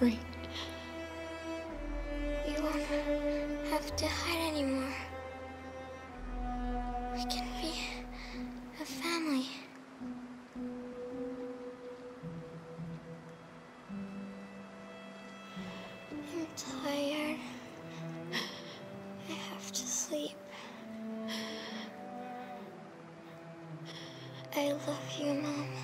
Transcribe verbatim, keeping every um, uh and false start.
free. We won't have to hide anymore. We can be a family. I'm tired. I have to sleep. I love you, Mom.